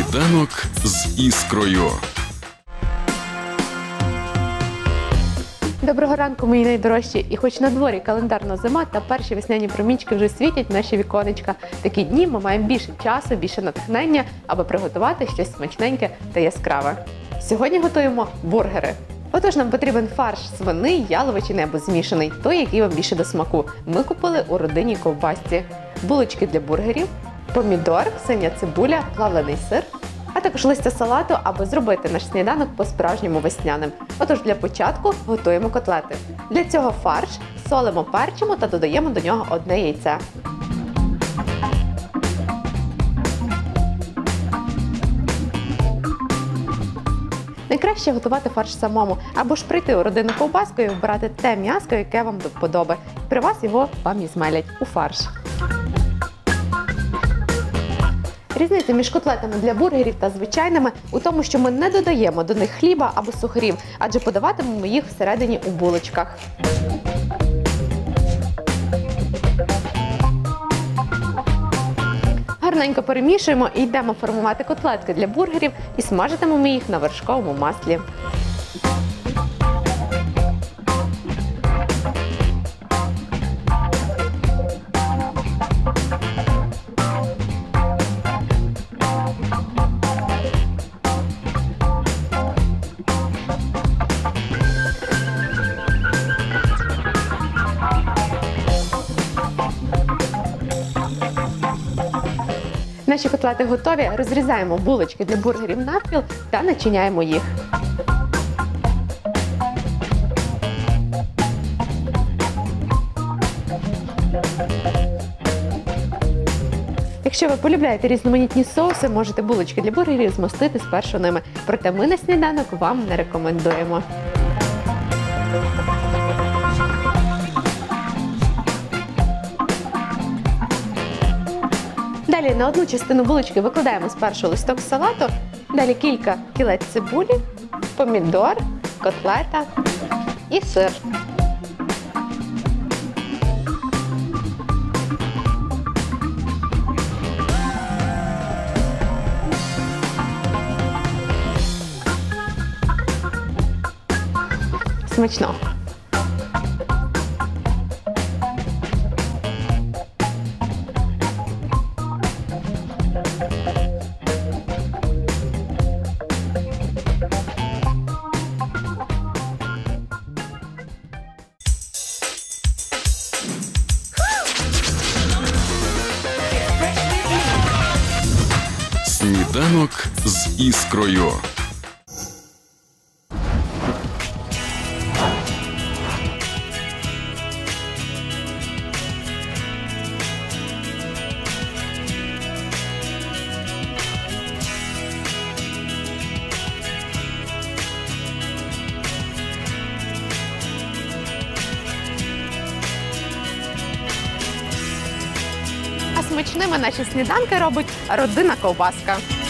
Сніданок з іскрою. Доброго ранку, мої найдорожчі. І хоч на дворі календарна зима та перші весняні промінчики вже світять наші віконечка, такі дні ми маємо більше часу, більше натхнення, аби приготувати щось смачненьке та яскраве. Сьогодні готуємо бургери. Отож, нам потрібен фарш свиний, яловичини або змішаний, той, який вам більше до смаку. Ми купили у родинній ковбасці. Булочки для бургерів, помідор, синя цибуля, плавлений сир, а також листя салату, аби зробити наш сніданок по-справжньому весняним. Отож, для початку готуємо котлети. Для цього фарш солимо, перчимо та додаємо до нього одне яйце. Найкраще готувати фарш самому, або ж прийти у родинну ковбаску і вибирати те м'ясо, яке вам до вподоби. При вас його вам і змелять у фарш. Різниця між котлетами для бургерів та звичайними у тому, що ми не додаємо до них хліба або сухарів, адже подаватимемо їх всередині у булочках. Гарненько перемішуємо і йдемо формувати котлетки для бургерів і смажитимемо їх на вершковому маслі. Наші котлети готові, розрізаємо булочки для бургерів навпіл та начиняємо їх. Якщо ви полюбляєте різноманітні соуси, можете булочки для бургерів змастити спершу ними. Проте ми на сніданок вам не рекомендуємо. Далі на одну частину булочки викладаємо спершу листок салату, далі кілька кілець цибулі, помідор, котлета і сир. Смачно! Сніданок з іскрою. А смачними наші сніданки робить родинна ковбаска.